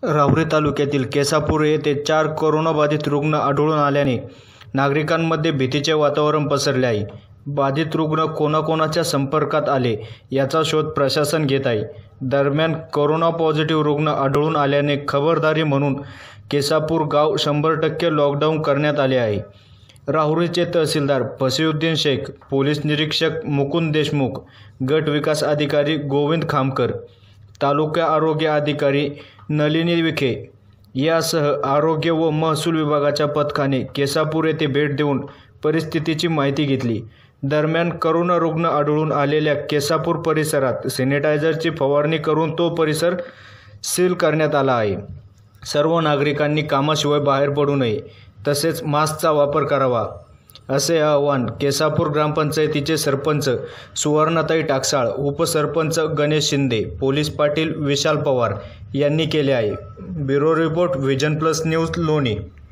राहुरी तालुक्यातील केसापूर येथे 4 कोरोनाबाधित रुग्ण आढळून आल्याने नागरिकांमध्ये भीतीचे वातावरण पसरले आहे। बाधित रुग्ण कोणाकोणाच्या संपर्कात आले याचा शोध प्रशासन घेत आहे। दरम्यान कोरोना पॉझिटिव्ह रुग्ण आढळून आल्याने खबरदारी म्हणून केसापूर गाव 100% लॉकडाऊन करण्यात आले आहे। राहुरीचे तहसीलदार फसीउद्दीन शेख, पोलीस निरीक्षक मुकुंद देशमुख, गट विकास अधिकारी गोविंद खामकर, तालुका आरोग्य अधिकारी नलिनी विखे यासह आरोग्य व महसूल विभागाच्या पथकाने केसापूर येथे भेट देऊन परिस्थितीची माहिती घेतली। दरम्यान कोरोना रुग्ण आढळून आलेल्या केसापूर परिसरात सॅनिटायझरची फवारणी करून तो परिसर सील करण्यात आला आहे। सर्व नागरिकांनी कामाशिवाय बाहेर पडू नये तसेच मास्कचा वापर करावा असे आवाहन केसापूर ग्रामपंचायतीचे सरपंच सुवर्णाताई टाकसाळ, उपसरपंच गणेश शिंदे, पोलीस पाटील विशाल पवार यांनी केले आहे। Bureau report, vision plus news, लोणी।